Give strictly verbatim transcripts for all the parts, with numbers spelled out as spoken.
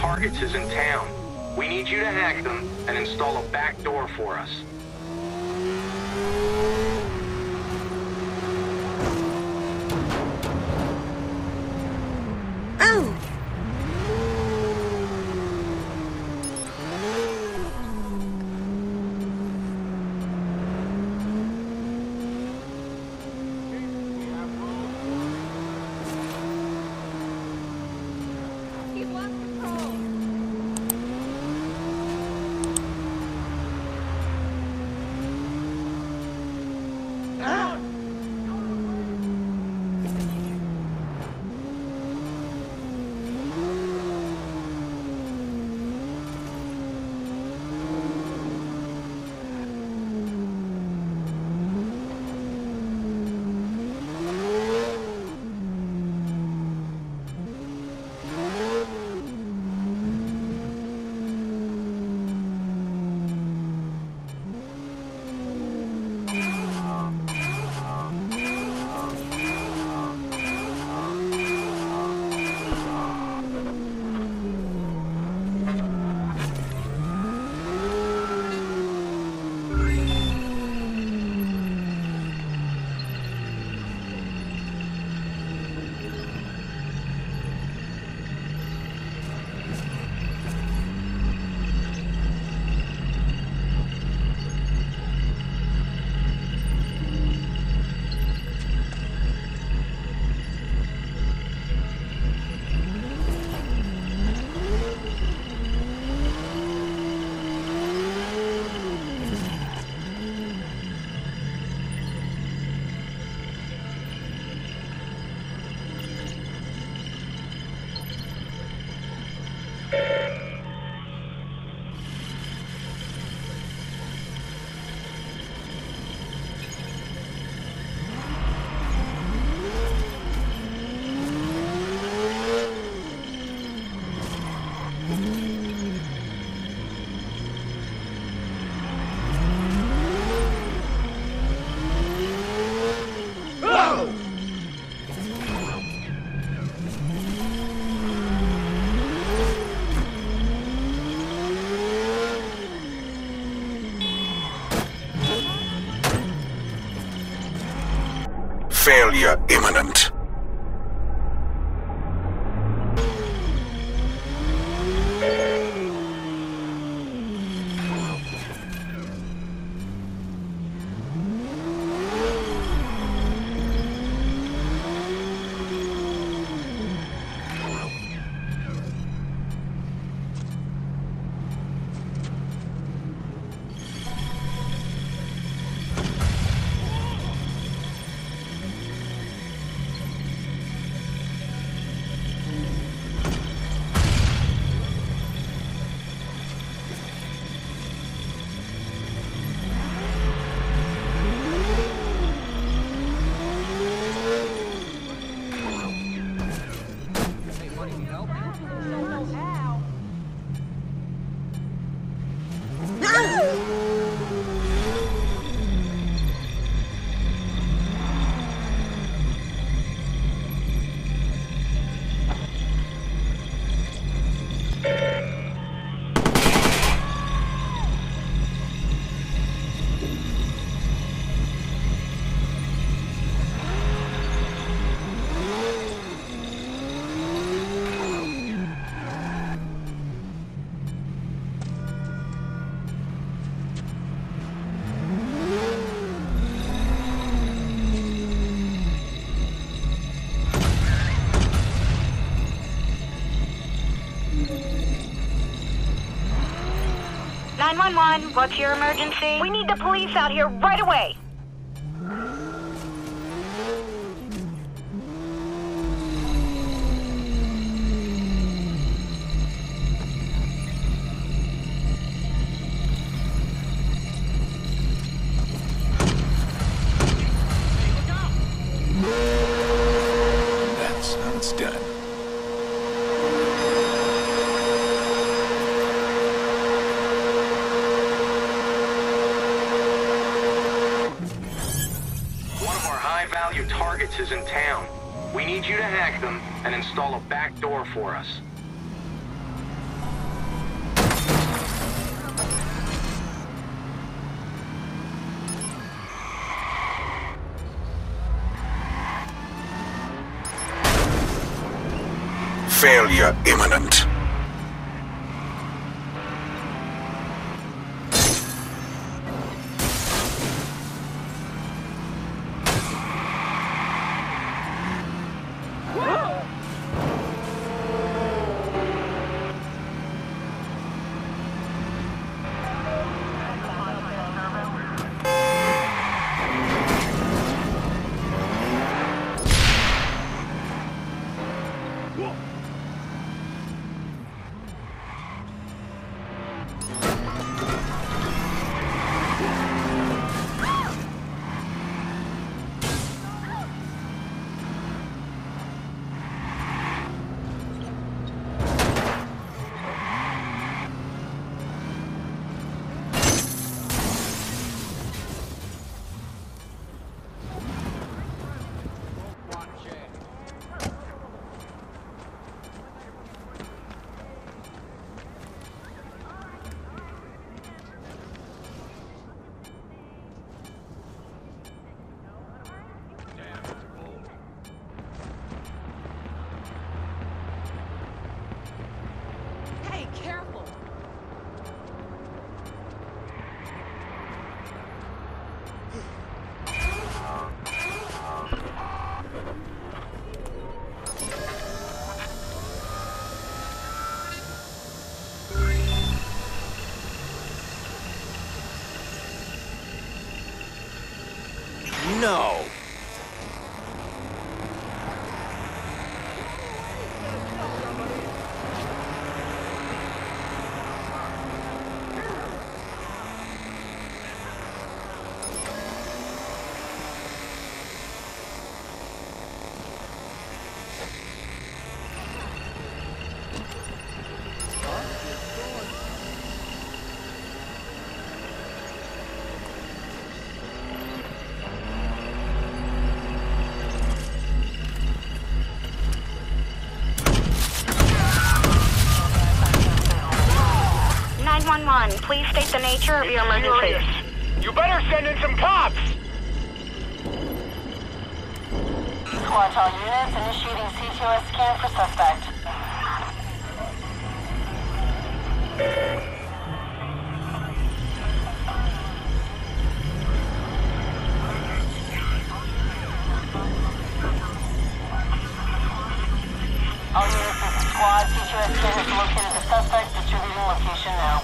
targets is in town. We need you to hack them and install a back door for us. Oh! Failure imminent. nine one one, what's your emergency? We need the police out here right away! That's how it's done. High-value targets is in town. We need you to hack them and install a back door for us. Failure imminent. Careful! No! nine one one, please state the nature of your emergency. You better send in some cops! Squad all units initiating C T O S scan for suspect. All units, this is squad. C T O S scan has located the suspect. Distributing location now.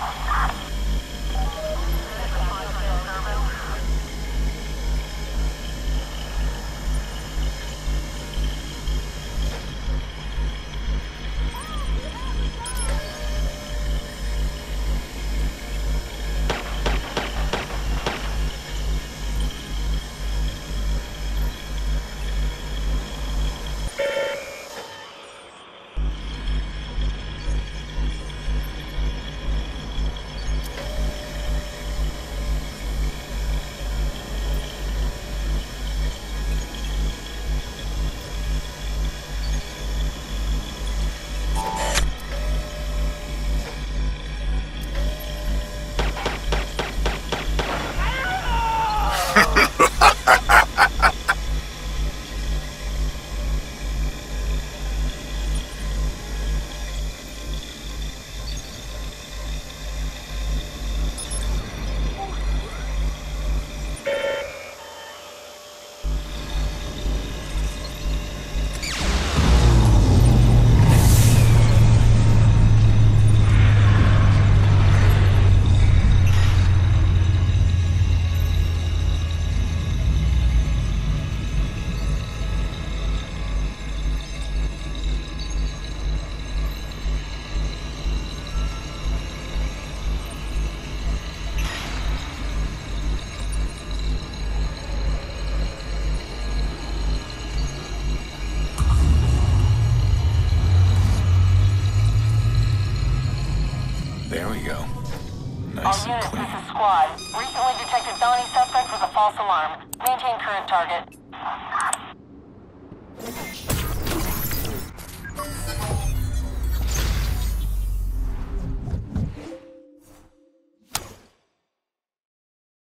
There we go. Nice All and units, clean. this is squad. Recently detected felony suspect with a false alarm. Maintain current target.